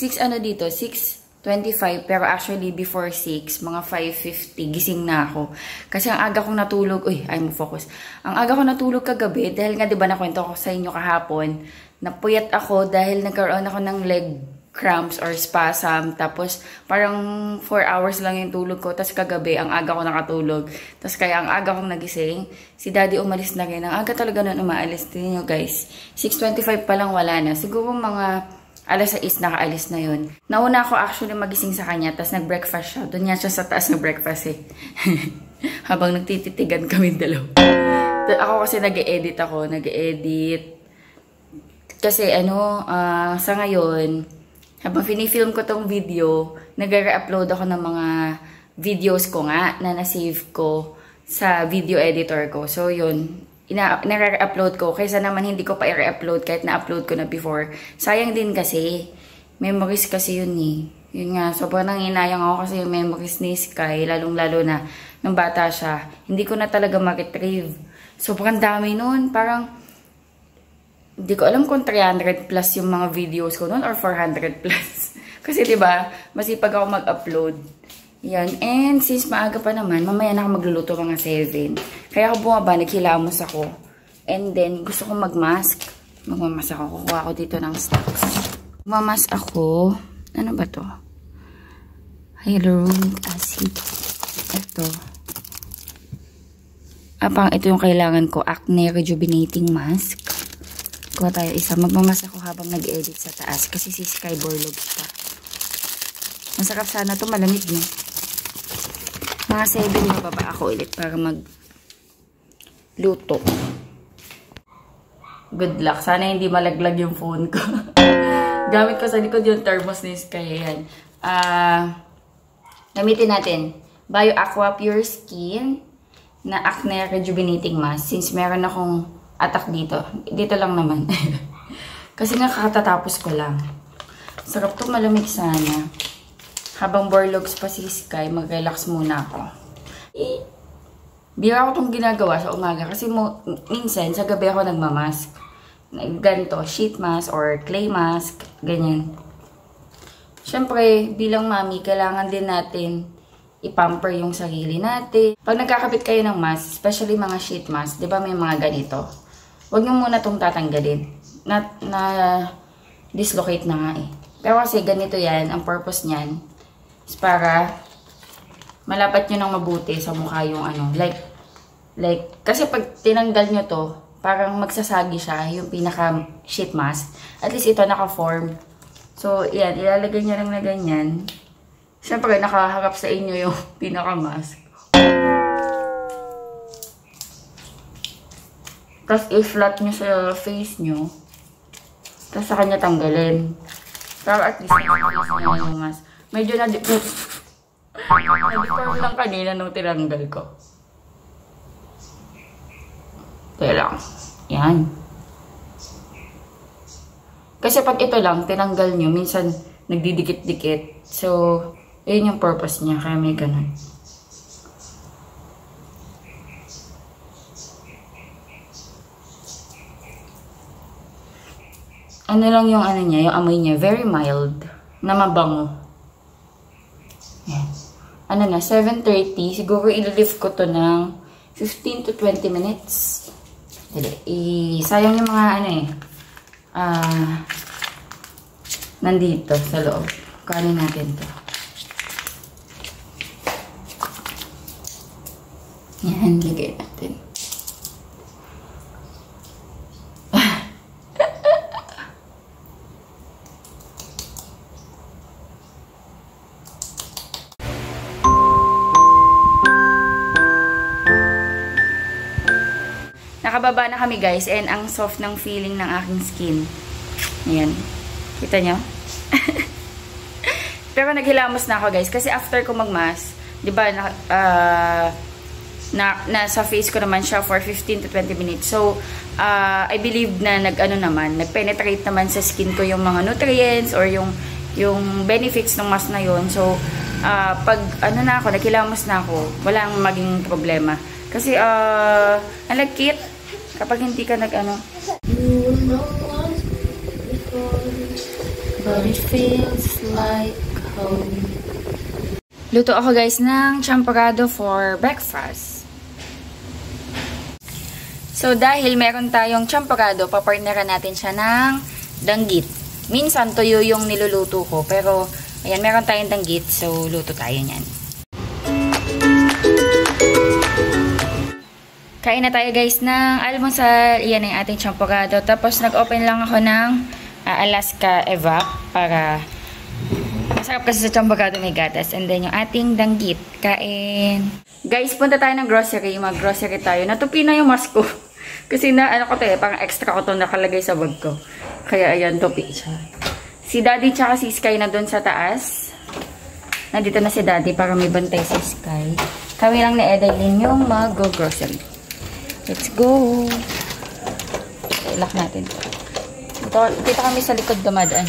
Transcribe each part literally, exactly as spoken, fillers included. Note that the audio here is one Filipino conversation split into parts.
six ano dito, six twenty-five, pero actually before six, mga five fifty, gising na ako. Kasi ang aga kong natulog, uy, ay mo focus. Ang aga kong natulog kagabi, dahil nga diba nakwento ko sa inyo kahapon, napuyat ako dahil nagkaroon ako ng leg cramps or spasm. Tapos parang four hours lang yung tulog ko. Tapos kagabi, ang aga ko nakatulog. Tapos kaya ang aga kong nagising, si daddy umalis na rin. Ang aga talaga nun umaalis. Tingnan nyo guys, six twenty-five pa lang wala na. Siguro mga alas sais nakaalis na yun. Nauna ako actually magising sa kanya, tapos nag-breakfast siya. Doon niya siya sa taas nag-breakfast eh. Habang nagtititigan kami dalawa. Ako kasi nag-e-edit ako, nag-e-edit. Kasi ano, uh, sa ngayon, habang finifilm ko tong video, nag-re-upload ako ng mga videos ko nga na na-save ko sa video editor ko. So yun, ina-re-upload ko, kaysa naman hindi ko pa i-re-upload kahit na-upload ko na before. Sayang din kasi, memories kasi yun eh. Yun nga, sobrang nanginayang ako kasi yung memories ni Sky, lalong-lalo na nung bata siya. Hindi ko na talaga ma-retrieve. Sobrang dami nun, parang, hindi ko alam kung three hundred plus yung mga videos ko nun or four hundred plus. Kasi diba, masipag ako mag-upload. Yan. And since maaga pa naman, mamaya na ako magluluto mga seven. Kaya ako bumaba, naghilamos ako. And then, gusto ko mag-mask. Magmamask ako. Kukuha ako dito ng stocks. Magmamask ako. Ano ba to? Hyaluronic acid. Ito. Apang ito yung kailangan ko. Acne Rejuvenating Mask. Kuha tayo isa. Magmamask ako habang nag-edit sa taas. Kasi si Sky Borlogs pa. Masarap sana to, malamig no? Mga seven mababa ako ulit para mag-luto. Good luck. Sana hindi malaglag yung phone ko. Gamit ko sa likod yung thermos ni Sky. Ayan. Uh, gamitin natin. Bio Aqua Pure Skin na Acne Rejuvenating Mask. Since meron akong attack dito. Dito lang naman. Kasi nga kakatatapos ko lang. Sarap to, malamig sana. Habang borlogs pa si Sky, mag-relax muna ako. Eh, bira ko itong ginagawa sa umaga kasi mo, minsan sa gabi ako nagmamask. Ganito, sheet mask or clay mask, ganyan. Siyempre, bilang mami, kailangan din natin ipamper yung sarili natin. Pag nagkakabit kayo ng mask, especially mga sheet mask, di ba may mga ganito? Huwag nyo muna itong tatanggalin. Na, na dislocate na nga eh. Pero kasi ganito yan, ang purpose niyan, para malapat nyo ng mabuti sa mukha yung ano, like, like, kasi pag tinanggal nyo to, parang magsasagi siya, yung pinaka sheet mask. At least ito naka-form. So, yan, ilalagay nyo lang na ganyan. Siyempre, nakaharap sa inyo yung pinaka mask. Tapos, i-flat nyo sa face nyo. Tapos, sa kanya tanggalin. Para at least, na-face nyo yung mask. Medyo na-deform lang kanina nung tinanggal ko. Kaya lang. Yan. Kasi pag ito lang, tinanggal nyo, minsan nagdidikit-dikit. So, yun yung purpose niya. Kaya may ganun. Ano lang yung ano niya, yung amoy niya, very mild. Na mabango. Yan. Ano na, seven thirty. Siguro i-lift ko to ng fifteen to twenty minutes. Dali. I sayang yung mga ano eh. Ah, uh, nandito sa loob. Kanin natin to. Yan, lagay natin. Nakababa na kami guys, and ang soft ng feeling ng aking skin. Ayan. Kita nyo? Pero naghilamos na ako guys, kasi after ko magmask, di ba, na, uh, na, nasa face ko naman siya for fifteen to twenty minutes. So, uh, I believe na nag-ano naman, nag-penetrate naman sa skin ko yung mga nutrients or yung, yung benefits ng mask na yun. So, uh, pag ano na ako, naghilamos na ako, walang maging problema. Kasi, uh, ang nag-kit, kapag hindi ka nag-ano. but it feels like home. Luto ako guys ng champurrado for breakfast. So dahil meron tayong champurrado, papartneran natin siya ng danggit. Minsan tuyo yung niluluto ko, pero ayan, meron tayong danggit, so luto tayo niyan. Kain na tayo guys ng almusal. Iyan ang ating champurrado. Tapos nag-open lang ako ng uh, Alaska Evap para masarap kasi sa champurrado may gatas. And then yung ating danggit. Kain. Guys, punta tayo ng grocery. Mag-grocery tayo. Natupi na yung mask ko. Kasi na, ano ko to eh, parang extra ko to nakalagay sa bag ko. Kaya ayan, tupi siya. Si Daddy tsaka si Sky na dun sa taas. Nandito na si Daddy para may bantay si Sky. Kami lang ni Edaline yung mag-grocery. Let's go! Lock natin. Dito, dito kami sa likod dumadaan.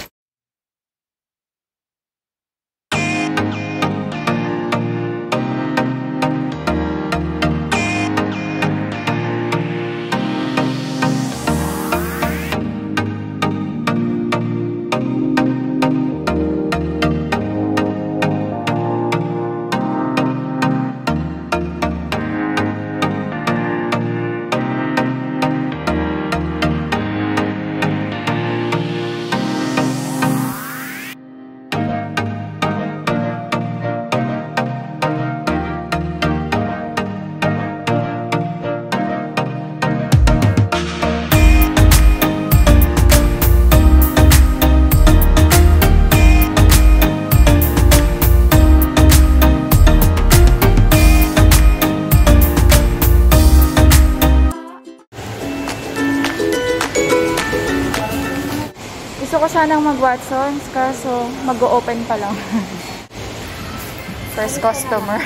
Gusto ko sanang mag-Watsons, kaso mag-o-open pa lang. First customer.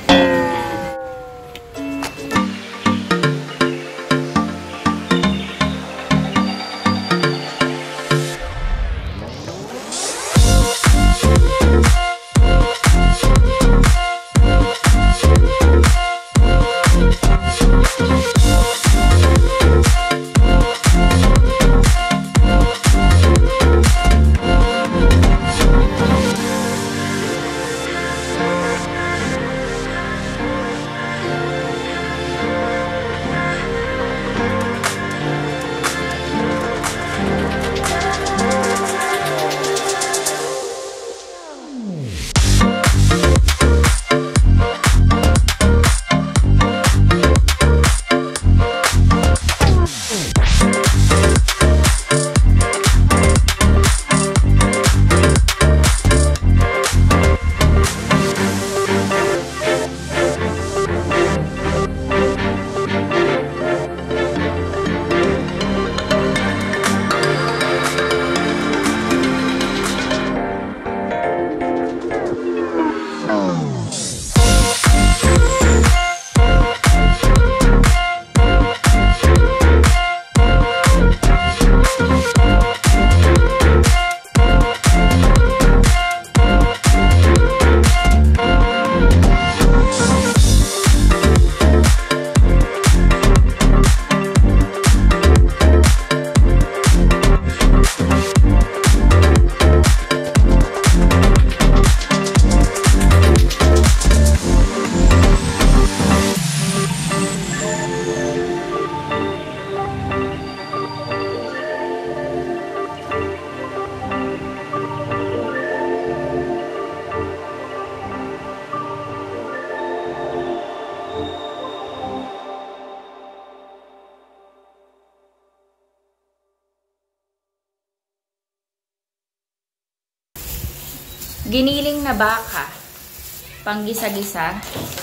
Giniling na baka, panggisa-gisa.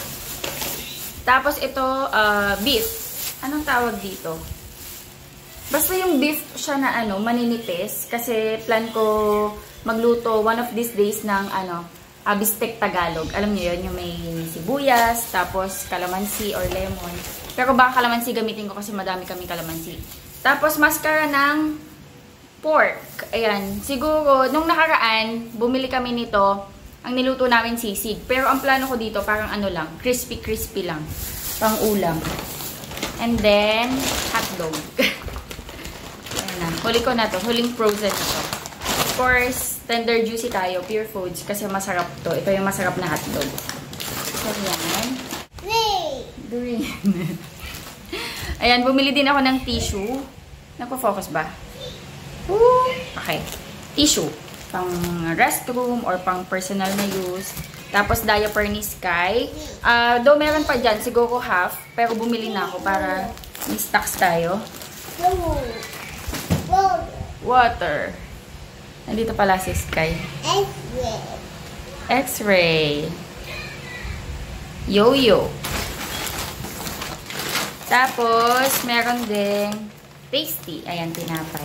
Tapos ito, uh, beef. Anong tawag dito? Basta yung beef siya na ano, maninipis. Kasi plan ko magluto one of these days ng ano, uh, bistek Tagalog. Alam niyo yun, yung may sibuyas, tapos kalamansi or lemon. Pero baka kalamansi gamitin ko kasi madami kami kalamansi. Tapos mascara ng pork. Ayan. Siguro, nung nakaraan, bumili kami nito. Ang niluto namin sisig. Pero ang plano ko dito, parang ano lang, crispy-crispy lang. Pang ulam. And then, hotdog. Ayan na. Huli ko na to. Huling frozen ito. course, tender juicy tayo. Pure Foods. Kasi masarap to. Ito yung masarap na hotdog. So, yan. Green. Ayan, bumili din ako ng tissue. Nagpo-focus ba? Woo! Okay. Tissue. Pang restroom or pang personal na use. Tapos, diaper ni Sky. Uh, though meron pa dyan, siguro half. Pero bumili na ako para may stocks tayo. Water. Nandito pala si Sky. X-ray. X-ray. Yo-yo. Tapos, meron din tasty. Ayan, tinapay.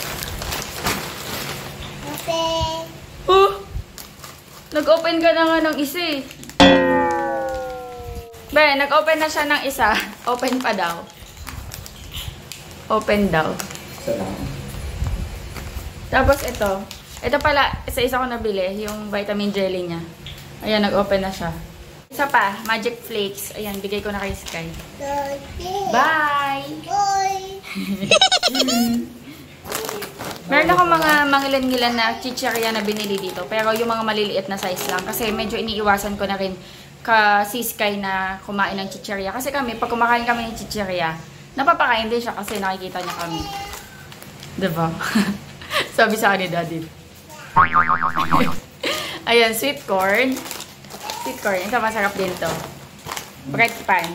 Okay. Oh! Nag-open ka na nga ng isa eh. Be, nag-open na siya ng isa. Open pa daw. Open daw. Tapos ito. Ito pala, isa-isa ko nabili. Yung vitamin jelly niya. Ayan, nag-open na siya. Isa pa, Magic Flakes. Ayan, bigay ko na kay Sky. Bye! Bye! Meron ako mga mangilan-ngilan na chichirya na binili dito. Pero yung mga maliliit na size lang. Kasi medyo iniiwasan ko na rin ka si Sky na kumain ng chichirya. Kasi kami, pag kumakain kami ng chichirya, napapakain din siya kasi nakikita niya kami. Diba? Sabi sa akin ni Daddy. Ayan, sweet corn. Sweet corn. Ito, masarap din to. Bread pan.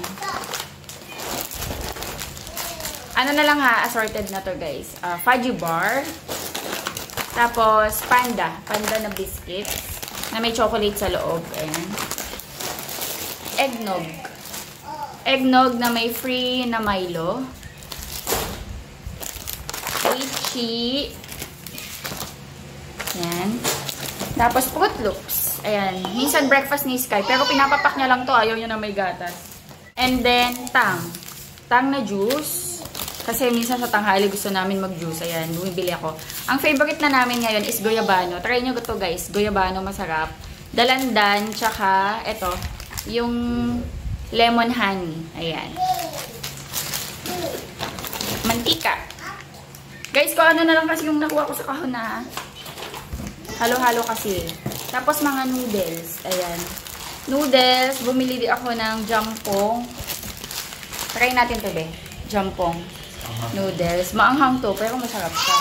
Ano na lang ha, assorted na to guys. Uh, fudgy bar. Tapos, panda. Panda na biscuits. Na may chocolate sa loob. Ayan. Eggnog. Eggnog na may free na Milo. Lychee. Ayan. Tapos, Fruit Loops. Ayan. Minsan breakfast ni Sky. Pero pinapapak niya lang to. Ayaw niya na may gatas. And then, tang. Tang na juice. Kasi minsan sa tanghali gusto namin mag-juice. Ayan, bumibili ako. Ang favorite na namin ngayon is goyabano. Try nyo ito guys. Goyabano, masarap. Dalandan, tsaka ito, yung lemon honey. Ayan. Mantika. Guys, kung ano na lang kasi yung nakuha ko sa kahon na. Halo-halo kasi. Tapos mga noodles. Ayan. Noodles. Bumili din ako ng jampong. Try natin ito, be. Jampong. Noodles. Maanghang to, pero masarap siya.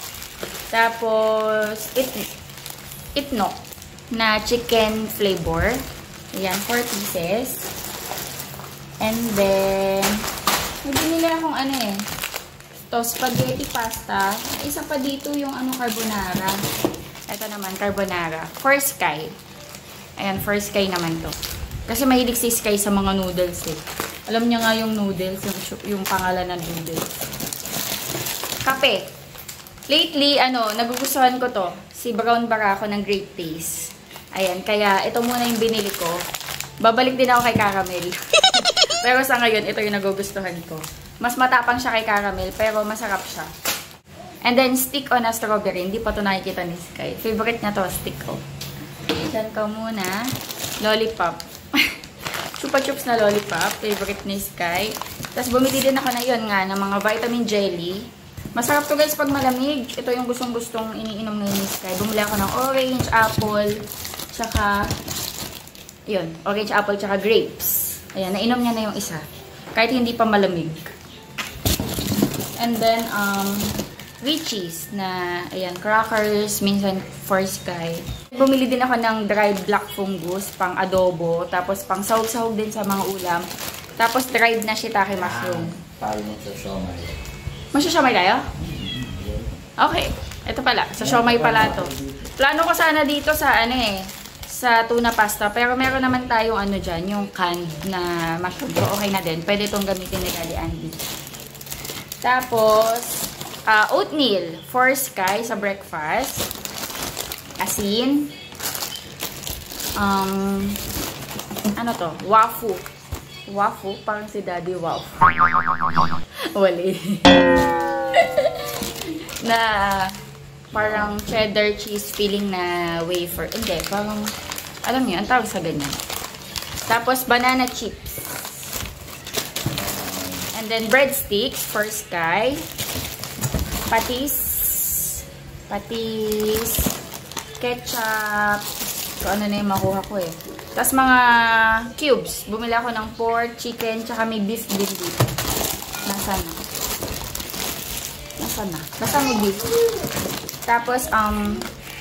Tapos, it, itnok na chicken flavor. Ayan, four pieces. And then, may binili akong ano eh. To, spaghetti pasta. Isa pa dito yung ano, carbonara. Ito naman, carbonara. For Sky. Ayan, for Sky naman to. Kasi mahilig si Sky sa mga noodles eh. Alam niya nga yung noodles, yung, yung pangalan ng noodles. Kape. Lately, ano, nagugustuhan ko to. Si Brown Barako ng Great Taste. Ayan, kaya ito muna yung binili ko. Babalik din ako kay Caramel. Pero sa ngayon, ito yung nagugustuhan ko. Mas matapang siya kay Caramel, pero masarap siya. And then, stick on a strawberry. Hindi pa ito nakikita ni Sky. Favorite niya to, stick o. Diyan ka muna. Lollipop. Chupa Chups na lollipop. Favorite ni Sky. Tapos bumili din ako na yun nga ng mga vitamin jelly. Masarap to guys pag malamig. Ito yung gustong-gustong iniinom ngayon ni Sky. Bumili ako ng orange, apple, tsaka yun, orange, apple, tsaka grapes. Ayan, nainom niya na yung isa. Kahit hindi pa malamig. And then, um, Richies na, ayan, crackers, minsan for Sky. Bumili din ako ng dried black fungus, pang adobo, tapos pang sahog-sahog din sa mga ulam. Tapos dried na shiitake mushroom. Para mo sa siomay. Masyasiomay tayo? Okay. Ito pala. Sa siomay pala to. Plano ko sana dito sa ano eh, sa tuna pasta. Pero meron naman tayong ano dyan, yung canned na mushroom. So okay na din. Pwede itong gamitin ni Daddy Andy. Tapos, uh, oatmeal for Sky sa breakfast. Asin. Um, ano to? Wafu. Wafu? Parang si Daddy Wafu. Wali. Na parang cheddar cheese filling na wafer. Hindi, parang, alam niyo, ang tawag sa ganyan. Tapos, banana chips. And then, breadsticks for Sky. Patis. Patis. ketchup. So, ano na yung makuha ko eh. Tapos mga cubes. Bumili ako ng pork, chicken, tsaka may beef din dito. Nasaan na? Nasaan na? Basta may beef. Tapos, um,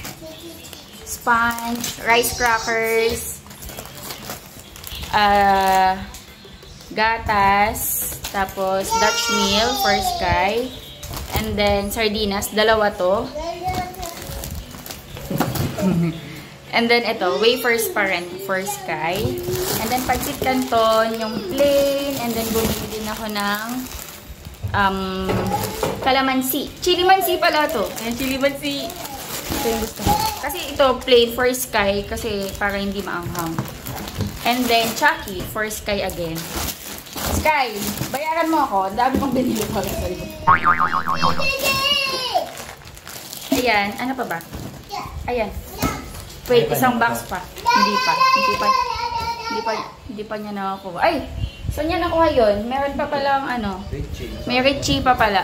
sponge, rice crackers, uh, gatas, tapos Dutch meal for Sky, and then sardinas, dalawa to. And then ito, wafers pa rin for Sky. And then pancit canton, yung plain, and then bumili din ako ng um, calamansi. Chili mansi pala to. Ayan, chili mansi. Ito yung gusto ko. Kasi ito, plain for Sky, kasi para hindi maanghang. And then, Chucky for Sky again. Sky, bayaran mo ako. Dami kong binili ko lang sa'yo. Ayan, ano pa ba? Ayan. Wait, isang box pa. Hindi pa. Hindi pa. Hindi pa, hindi pa niya nakakuha. Ay! Saan niya nakuha yun? Meron pa palang ano. May Richie pa pala.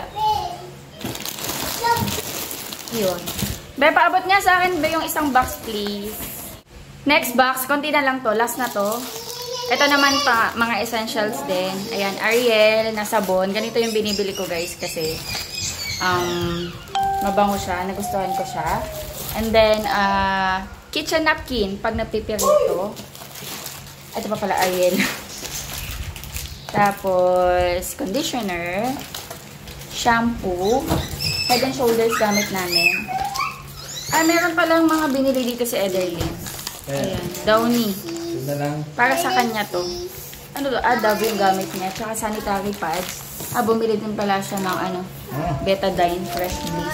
Yun. Be, paabot nga sa akin ba yung isang box, please? Next box, konti na lang to. Last na to. Ito naman pa, mga essentials din. Ayan, Ariel na sabon. Ganito yung binibili ko, guys, kasi um, mabango siya. Nagustuhan ko siya. And then, uh, kitchen napkin pag napipirito. Ito pa pala, Ariel. Tapos, conditioner, shampoo, head and shoulders gamit namin. Ah, meron palang mga binili dito si Ederlyn. Ayan, Downy. Para sa kanya to. Ano to? Ah, Dove yung gamit niya. Tsaka sanitary pads. Ah, bumili din pala siya ng ano, Betadine Fresh Bliss.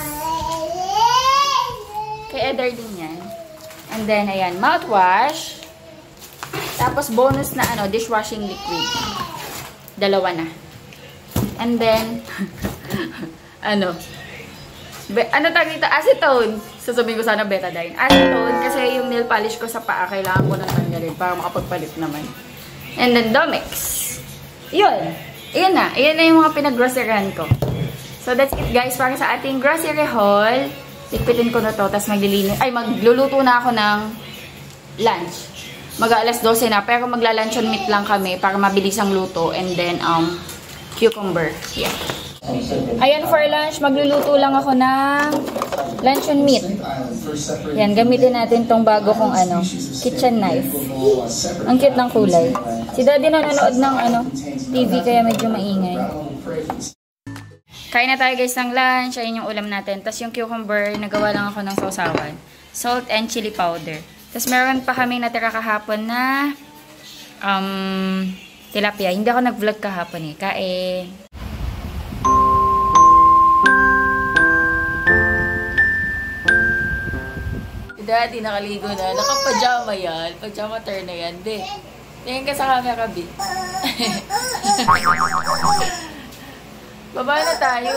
Kay Ederlyn yan. And then, ayan, mouthwash. Tapos, bonus na ano, dishwashing liquid. Dalawa na. And then, ano, be, ano tawag dito? Acetone. Sasabihin ko sana Betadine. Acetone, kasi yung nail polish ko sa paa, kailangan ko nang tanggalin para makapagpalit naman. And then, Domex. Yun. Iyan na. Iyan na yung mga pinag-groceryhan ko. So, that's it, guys. Para sa ating grocery haul, tikpitin ko na to, tapos maglilinis. Ay, magluluto na ako ng lunch. Mag-alas dose na, pero magla-luncheon meat lang kami para mabilis ang luto. And then, um, cucumber. Yeah. Ayan, for lunch, magluluto lang ako ng luncheon meat. Yan, gamitin natin tong bago kong ano, kitchen knife. Ang cute ng kulay. Si Daddy nanonood ng ano, T V, kaya medyo maingay. Kain na tayo, guys, ng lunch. Ayun yung ulam natin. Tapos yung cucumber, nagawa lang ako ng sausawan. Salt and chili powder. Tapos meron pa kaming natira kahapon na um, tilapia. Hindi ako nag-vlog kahapon eh. Kain. Daddy, nakaligo na. Naka-pajama yan. Pajama turn na yan. Di. Tingin ka sa camera, B. Baba na tayo.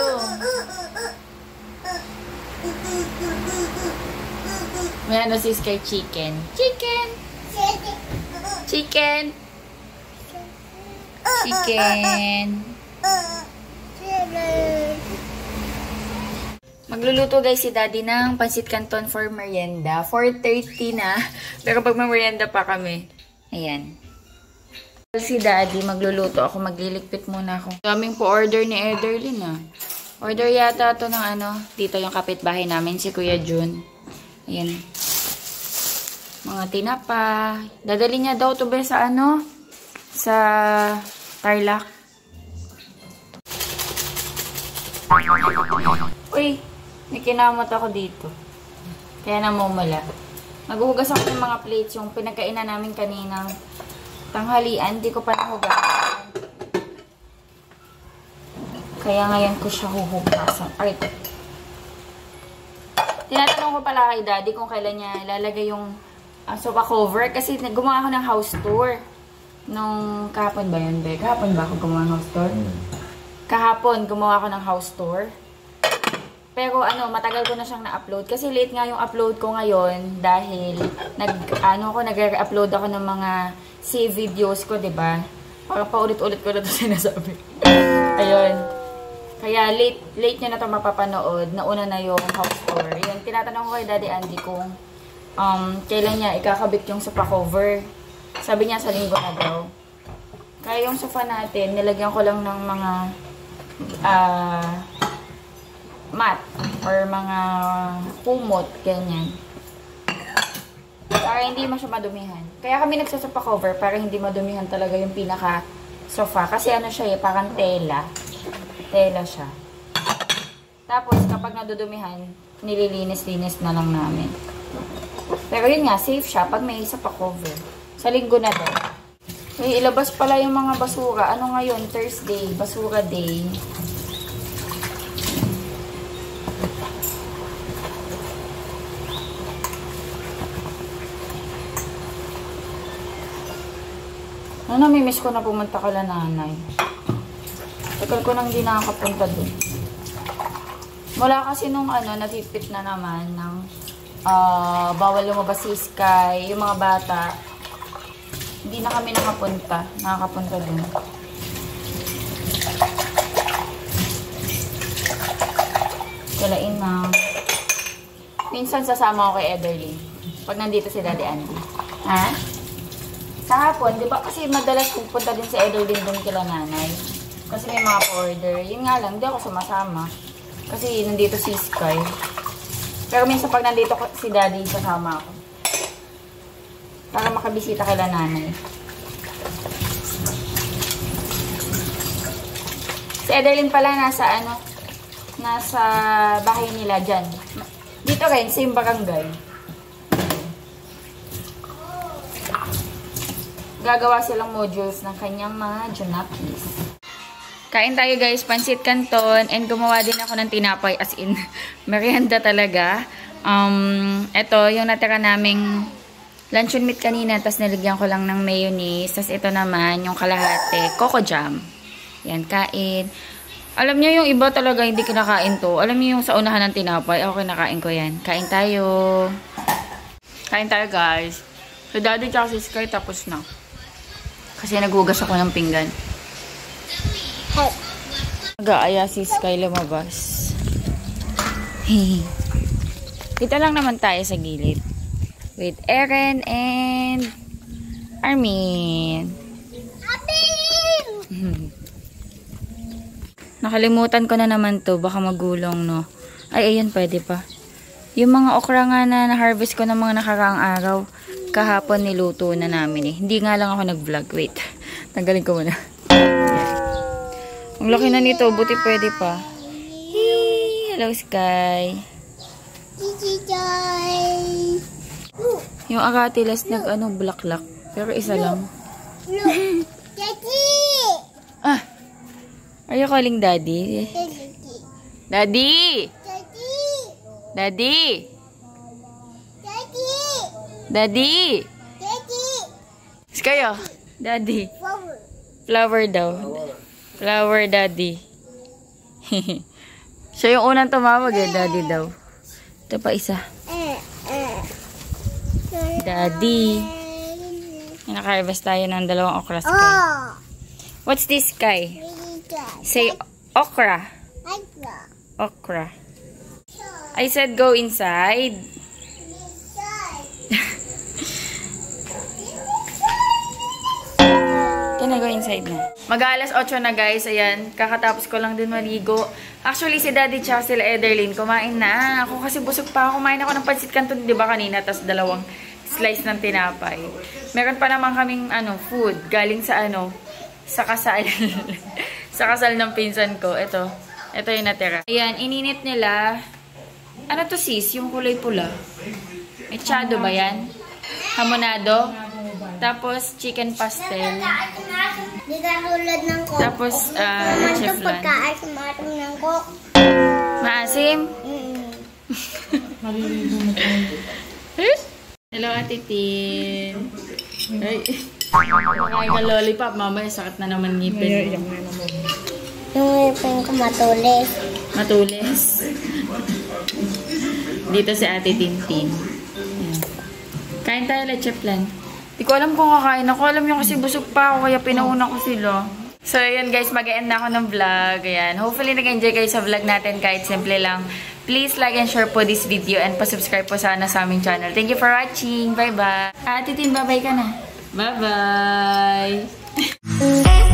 May ano si Sky chicken. Chicken! Chicken! Chicken! Magluluto, guys, si Daddy ng pancit canton for merienda. four thirty na. Pero pag may merienda pa kami. Ayan. Si Daddy, magluluto ako. Magliligpit muna ako. Daming po order ni Ederlyn, ah. Order yata to ng ano. Dito yung kapitbahay namin, si Kuya Jun. Ayan. Mga tinapa. Dadali niya daw to ba sa ano? Sa Tarlac. Uy, may kinamot ako dito. Kaya namumula. Maghuhugas ako ng mga plates. Yung pinagkainan namin kaninang tanghalian. Hindi ko pa nahugasan. Kaya ngayon ko siya huhugasan. Ay, ito. Tinatanong ko pala kay Daddy kung kailan niya ilalagay yung uh, sofa cover. Kasi gumawa ako ng house tour. Nung kahapon ba yun, Be? Kahapon ba ako gumawa ng house tour? Mm. Kahapon gumawa ako ng house tour. Pero ano, matagal ko na siyang na-upload. Kasi late nga yung upload ko ngayon dahil nag, ano ko, nag-upload ako ng mga save videos ko, diba? Parang paulit-ulit ko na ito sinasabi. Ayun. Kaya late, late niya na ito mapapanood. Nauna na yung house tour. Yun, tinatanong ko kay Daddy Andy kung um, kailan niya ikakabit yung sofa cover. Sabi niya sa linggo na daw. Kaya yung sofa natin, nilagyan ko lang ng mga uh, mat or mga kumot, ganyan. Para hindi mo siya madumihan. Kaya kami nagsasofa cover para hindi madumihan talaga yung pinaka sofa. Kasi ano siya eh, parang tela. Tela siya. Tapos kapag nadudumihan, nililinis-linis na lang namin. Pero yun nga, safe siya pag may sofa cover. Sa linggo na daw. May ilabas pala yung mga basura. Ano ngayon? Thursday. Basura day. Ano, namimiss ko na pumunta kala nanay. Tagal ko nang di nakakapunta dun. Wala kasi nung ano, natipit na naman ng uh, bawal lumabas si Sky, yung mga bata. Hindi na kami nakapunta. Nakakapunta dun. Kalain na. Minsan sasama ako kay Ederlyn. Pag nandito si Daddy Andy. Ha? Sa hapon, di ba kasi madalas pupunta din si Ederlyn dun kila nanay. Kasi may mga order. Yun nga lang, hindi ako sumasama. Kasi nandito si Sky. Pero minsan pag nandito si Daddy, sasama ako. Para makabisita kila nanay. Si Ederlyn pala nasa ano, nasa bahay nila dyan. Dito rin, same barangay. Gagawa silang modules ng kanyang mga junakis. Kain tayo guys, pansit canton, and gumawa din ako ng tinapay, as in, merienda talaga. Um, ito, yung natira naming luncheon meat kanina, tas nilagyan ko lang ng mayonnaise, tas ito naman, yung kalahate, coco jam. Yan, kain. Alam niyo yung iba talaga hindi kinakain to. Alam niyo yung sa unahan ng tinapay, ako kinakain ko yan. Kain tayo. Kain tayo guys. So, Daddy tsaka si Sky tapos na. Kasi naghugas ako ng pinggan. Nag-aaya si Sky lumabas. Dito lang naman tayo sa gilid. With Eren and Armin. Armin! Nakalimutan ko na naman to. Baka magulong, no? Ay, ayan, pwede pa. Yung mga okra nga na na-harvest ko ng mga nakaraang araw, kahapon niluto na namin eh. Hindi nga lang ako nag-vlog. Wait. Tanggalin ko muna. Ang laki na nito. Buti pwede pa. Hey, hello, Sky. Yung agatilas nag-ano, blaklak. Pero isa lang. Ah! Are you calling Daddy? Daddy! Daddy! Daddy! Sky, oh. Daddy. Flower. Flower daw. Flower Daddy. Siya yung unang tumawag eh, Daddy daw. Ito pa isa. Daddy. Naka-harvest tayo ng dalawang okra, Sky. What's this, Sky? Say okra. Okra. I said go inside. Can I go inside na? Mag-alas otso na guys. Ayan. Kakatapos ko lang din maligo. Actually, si Daddy tsaka sila Ederlyn kumain na. Ako kasi busog pa ako. Kumain ako ng pansit canton, di ba kanina? Tapos dalawang slice ng tinapay. Meron pa naman kaming ano, food. Galing sa ano, sa kasal. Sa kasal ng pinsan ko. Ito. Ito yung natira. Ayan. Ininit nila. Ano to sis? Yung kulay pula. Mechado ba yan? Hamonado. Tapos, chicken pastel. Di ka tulad ng coke. Tapos, uh, leche flan. Pagkaasim ng coke. Maasim? Mm. Hello, Ate Tin. Ay, makain ka lollipop. Mamaya, sakit na naman ngipin. Yung ngipin ko matulis. Matulis. Dito si Ate Tintin. Ayan. Kain tayo leche flan. Di ko alam kung kakain ako. Alam nyo kasi busog pa ako, kaya pinauna ko sila. So, ayan guys, mag-end na ako ng vlog. Ayan. Hopefully, nag-enjoy kayo sa vlog natin kahit simple lang. Please like and share po this video and pa-subscribe po sana sa aming channel. Thank you for watching. Bye-bye. Ate Tin, bye-bye ka na. Bye-bye.